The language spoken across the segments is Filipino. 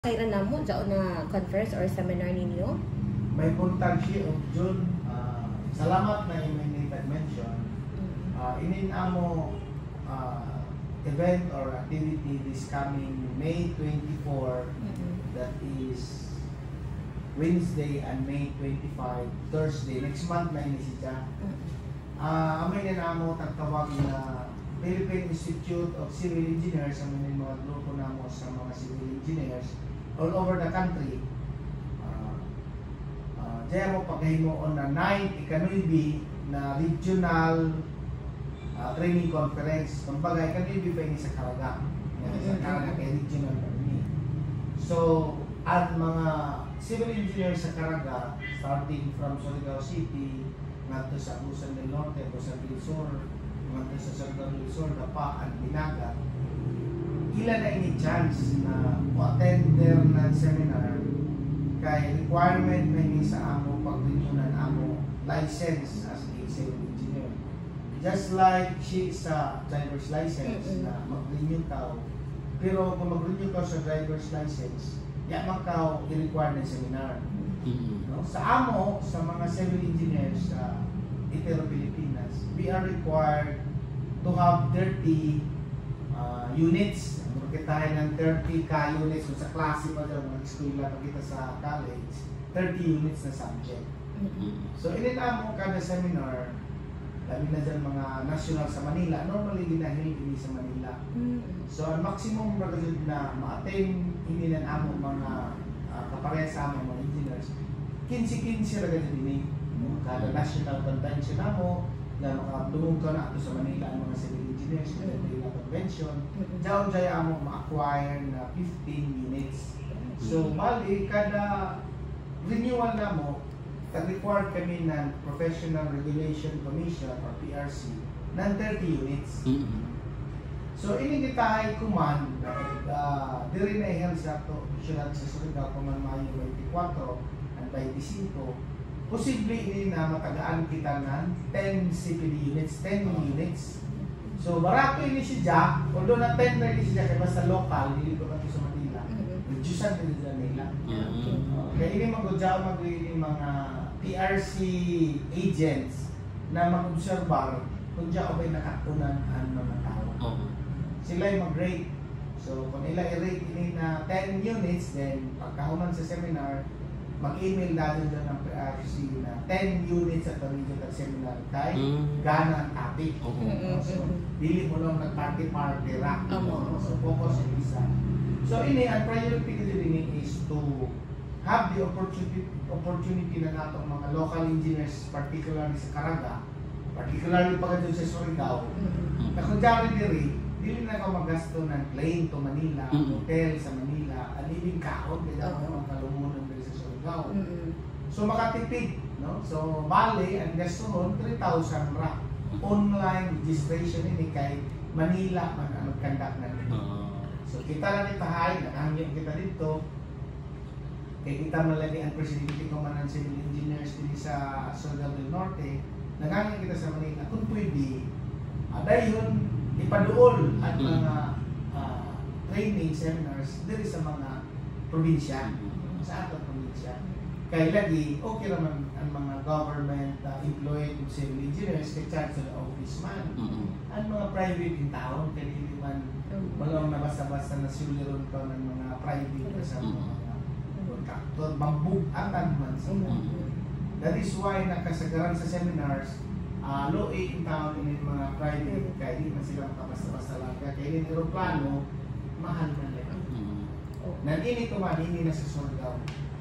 Kailan na mo dyan na conference or seminar ninyo? May puntag siya of June. Salamat na yung mention. Ininamo event or activity this coming May 24. That is Wednesday and May 25, Thursday. Next month na ini siya. Amay ninamo tagtawag na Philippine Institute of Civil Engineers, ang mga grupo namo sa mga civil engineers all over the country. Diyan mo paghimo na 9th Ikanuibi na regional training conference. Kumbaga, Ikanuibi pa ini sa Caraga. Sa Caraga kay regional training. So, ang mga civil engineers sa Caraga, starting from Surigao City, ngadto sa Agusan del Norte, Agusan del Sur, ngadto sa Surigao del Sur, Dapa, at Binaga, ilan na ini chance na attender ng seminar kay requirement na ini sa amo pag-renew amo license as a civil engineer. Just like she sa driver's license na mag-renew ka, pero kung mag-renew ka sa driver's license, yaman ka i-require ng seminar. No? Sa amo, sa mga civil engineers sa Itero, Pilipinas, we are required to have 30 units. Magkitahin ng 30 units kung sa klase pa dyan, mga eskwela pa kita sa college, 30 units na subject. So, ininamo kada seminar, dami na dyan mga national sa Manila. Normally, ginahil ini sa Manila. So, ang maximum na ma-attain ini ng amo mga kapareha sa among mga engineers, 15-15 lang dyan ini. Kada national convention na mo, na makatulong ka na ito sa Manila ang mga civil engineers, sa Manila Convention, dyan mo ma-acquire na 15 units. So, bali, kada renewal na mo, tag-require kami ng Professional Regulation Commission or PRC ng 30 units. So, ini kita ay kuman, diri na i-held sa ito, syulat sa Surigao, kuman Mayo 24 at 25, posible ini na matagaan kita ng 10 CPD units, 10 units. So, barato ini siya, although na 10 na ini siya, kaya basta local, hindi ko natin sa Manila, reducean din sa Manila. Kaya ini mag-udyaw mag-ini mga PRC agents na mag-observar kung diya ba'y nakakunan ang mga tao. Sila yung mag-rate. So, kung ila i-rate ini na 10 units, then pagkahuman sa seminar, mag-email natin doon ng PRC na 10 units at pamilyo ng seminar kay gana ang topic. So, dili mo lang nag-party-party rock. So, focus yung isa. So, ini, ang priority ko din is to have the opportunity na natong mga local engineers, particularly sa Caraga, particularly pag doon sa Surigao, na kung dyan dili na ako magasto ng plane to Manila, hotel sa Manila, alibing kaon, kaya ako magkalumunan din sa Surigao. So makatipid, no? So bali, ang gasto nun, 3,000 ra. Online registration ini kay Manila mag-conduct na nito. So kita lang itahay, nakahangyan kita dito, kaya kita malagi ang presidente ko man ng civil engineers din sa Surigao del Norte, nakahangyan kita sa Manila, kung pwede, dahil ipaduol at mga training seminars dito sa mga probinsya, sa atong probinsya. Kaya lagi, okay naman ang mga government employed civil engineers, kay chancellor office man, ang mga private in town, kaya hindi man walang nabasa-basa na suliron ko ng mga private sa mga contractor, mambugan man sa That is why nakasagaran sa seminars, low in town in mga private, kaya hindi man sila makabasta-basta lang. Kaya yung aeroplano, mahal na lang. Nandini ko man, hindi na sa Surigao.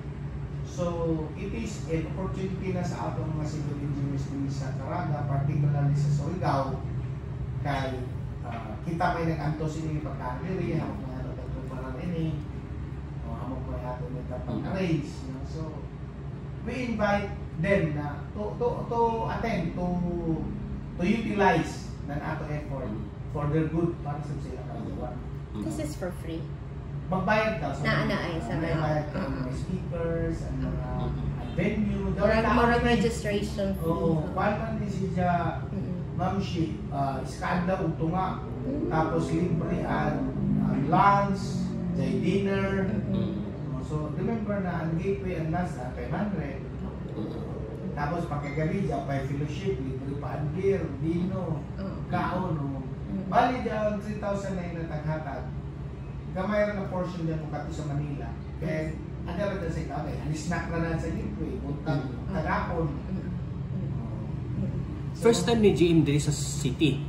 So, it is an opportunity na sa atong mga civil engineers din sa Caraga, particularly sa Surigao, kaya kita may nag-antos ini pagkakiri, hamok mga nagtagtuparan ini, o hamok mga ato nagtapag-arrange. So, we invite them na to attend, to utilize ng ato effort for their good para sa sila kalagawan. This is for free. Magbayad ka sa bayad ka ng mga speakers, ang mga venue, more registration fee. Oo, paano din siya, ma'am she, iskada o tunga, tapos libre ang lunch, dinner, na ang gateway ang nasa 500. Tapos pagkagabi dyan pa fellowship, libre pa ang beer, vino, kaon. Bali dyan 3,000 na inataghatag. Gamay rin na portion dyan kung kato sa Manila. Kaya agad rin sa ikaw, snack na sa gateway, puntang tagapon. First time ni GM diri sa city.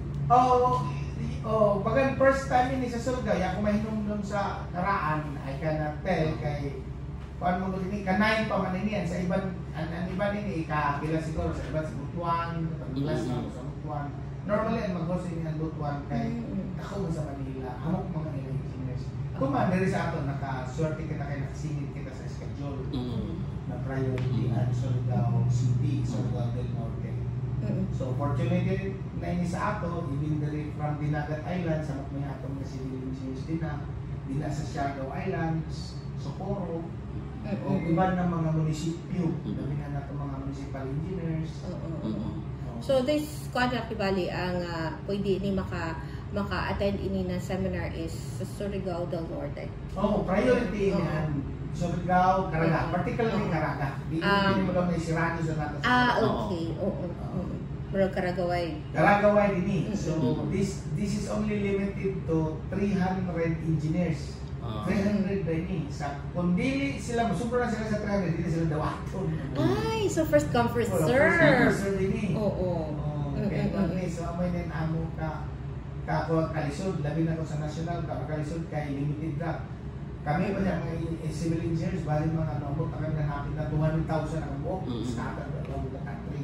Bagan first time ni sa Surigao, kung mahinom doon sa karaan, I cannot tell kay kuan mo ni kanain pa man niyan sa iban ang iba ni ikapila siguro sa iban sa Butuan, pagbilas sa Butuan. Normally ang mag-hosting ang Butuan kay ako sa Manila, hamok mga engineers. Kung man diri sa ato naka-swerte kita kay nakasingit kita sa schedule na priority ang Surigao City, Surigao del Norte. So fortunately na ini sa ato, even diri from Dinagat Island sa may atong nga civil engineers dina sa Siargao Islands, Socorro, o iba ng mga munisipyo, labi na nato mga municipal engineers. So this contract bali ang pwede ni maka-attend ini na seminar is sa Surigao del Norte. Priority yan. Surigao, Caraga, particularly Caraga. Hindi mo lang may sirado sa nato. Okay. Pero Caragaway. Caragaway din. So this is only limited to 300 engineers. 300 din. Kung dili sila, masubra na sila sa 300, dili sila dawaton. Ay, so first come first serve. First come first serve din. Okay. So amoy din amo ka kalisod, labi na ko sa national, kalisod kay limited drop. Kami pa mga civil engineers, bali mga nomor, kami na hapit na 200,000 ang buok, started around the country.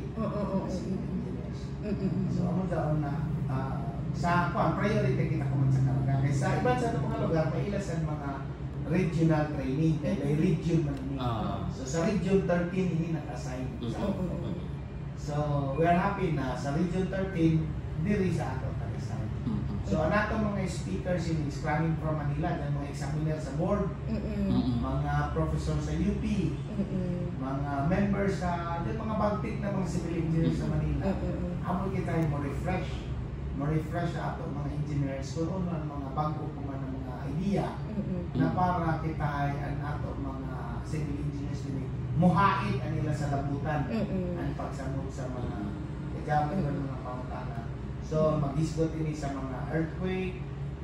So amo daw na sa priority kita ko man sa Caraga. Kaya sa iba sa mga lugar, may ilasan mga regional training, kaya may region man ini. So sa region 13 ini nag-assign sa So we are happy na sa region 13 diri sa ato nag-assign. So ang atong mga speakers in coming from Manila, dan mga examiner sa board, mga professor sa UP, mga members sa mga bagtik na mga civil engineers sa Manila. Amo kita mo refresh sa ato mga engineers kung ano ang mga bago po man mga idea na para kita ay ang ato mga civil engineers din muhait ang nila sa labutan ang pagsamot sa mga kajaman ng mga pangutana. So mag-isgot ini sa mga earthquake,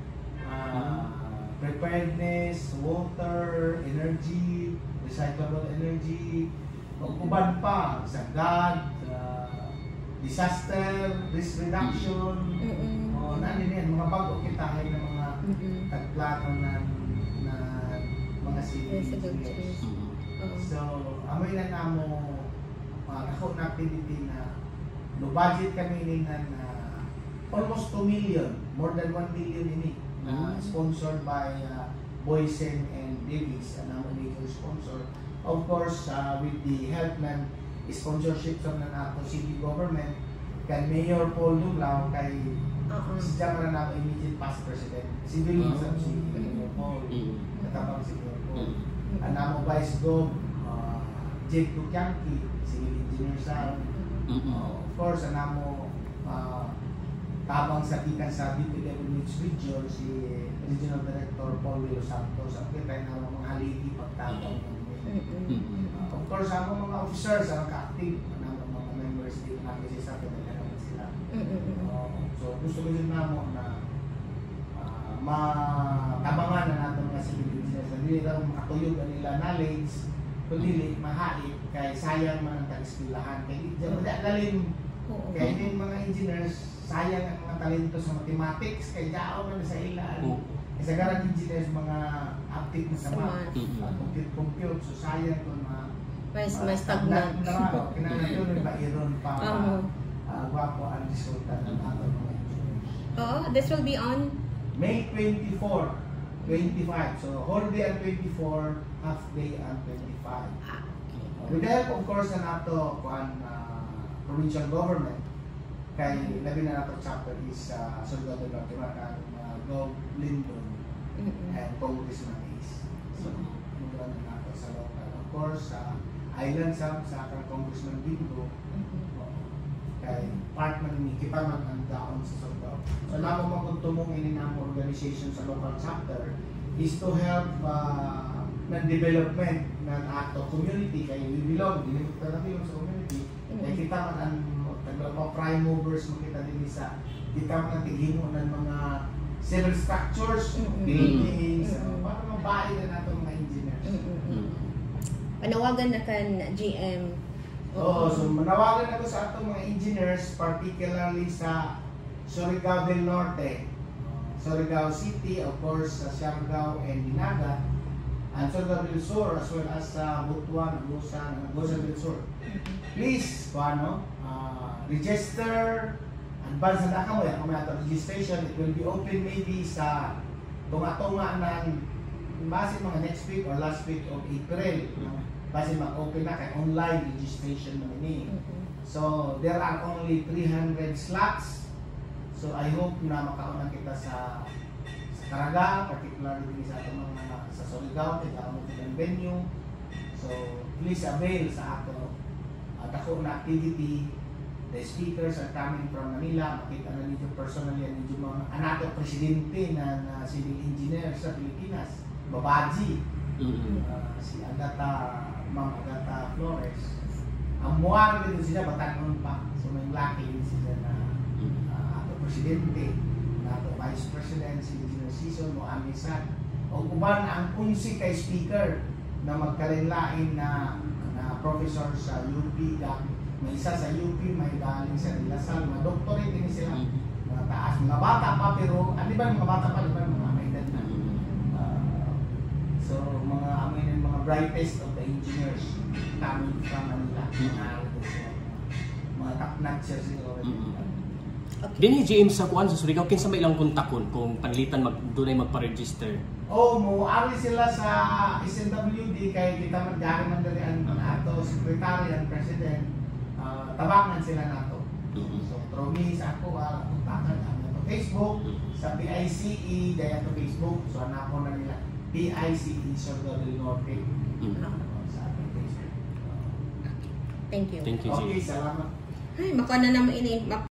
preparedness, water, energy, recyclable energy, uban pa, sagad, disaster, risk reduction, mga bago kitahin ng mga tagplato na mga civil engineers. So, amoy na namo ako na activity na no budget kami ni na almost 2 million, more than 1 million ini sponsored by Boysen and Davies, ang major sponsor. Of course, with the help ng sponsorship from nato city government, kay Mayor Paul Dumlao, kay si Jamara na immediate past president, si Mayor Paul, katabang si Mayor Paul. Ang namo Vice Gov, Jake Tukianki, civil engineer sa of course, ang namo tabang sa tikan sa DPWH region, si Regional Director Paul Willo Santos, ang kita na mga haligi pagtabang. Of course, ang mga officers ang ka-active, ang mga members dito natin sa pinagkakaroon sila. So gusto ko din namo na matabangan na natin mga civil engineers. Hindi lang makatuyog ang nila knowledge, kundi mahait, kaya sayang man ang tag-eskilahan. Kaya galing, kaya din mga engineers, sayang ang mga talento sa mathematics, kaya daaw man sa ilan. Sa garang engineers, mga active na sa math, compute, so sayang kung may stagnant. Kinanay yun, may bairon pa, gwapo ang resulta ng ating mga engineers. This will be on? May 24, 25. So, whole day on 24, half day on 25. With the help, of course, na nato provincial government, kay labi na nato chapter is Surigao del Norte, Gov. Lindon, and Congressman Ace. So, mula na nato sa local. Of course, island sa Congressman Bingo, kay part man ni Kipaman ang daon sa Surigao. So, lamang magtumong ini ng organization sa local chapter is to help ng development ng ato community kay we belong sa community. Kaya kita man ang mga prime movers makita din sa kita man ang tighimo ng mga civil structures, buildings, para mabahay na nato mga engineers. Panawagan na kan GM. Oo, so manawagan ako sa atong mga engineers, particularly sa Surigao del Norte, Surigao City, of course, sa Siargao and Dinagat, and Surigao del Sur, as well as sa Butuan, Agusan del Sur. Please, register, advance na ka mo yan, kung may ato registration, it will be open maybe sa tunga-tunga ng base mga next week or last week of April. Base mag-open na kay online registration naman eh. So, there are only 300 slots. So, I hope na makauna kita sa Caraga, particularly sa atong mga sa Surigao, kaya mo ng venue. So, please avail sa ato. Ako na activity. The speakers are coming from Manila. Makita na nito personally ang medyo mga anato presidente ng civil engineer sa Pilipinas, Babaji. Si Ma'am Agata Flores. Ang muwari dito sila, batanon pa. So, may laki din sila na ato presidente, na ato vice president, si Engineer Season, o Amisan. O kuban ang 11 kay speaker na magkalinlain na professor sa UP. May isa sa UP, may galing sa Lasal, mga doctorate din sila. Mga taas, mga bata pa, pero ano ba mga bata pa, mga may edad na. So, mga amin yung mga brightest of the engineers coming from Manila. Mga top-notchers sila. Dinhi GM sa kuan sa Surigao kinsa may ilang kontakon kung panlitan dunay magpa-register. Mo ari sila sa SNWD kay kita magdari man dali ang ato secretary and president. Tabangan sila nato. So through me sa ako kontakan ang Facebook sa PICE daya to Facebook. So anapo na nila PICE Surigao del Norte. Sa Facebook. Thank you. Thank you, GM. Okay, salamat. Ay, makuha na naman ini.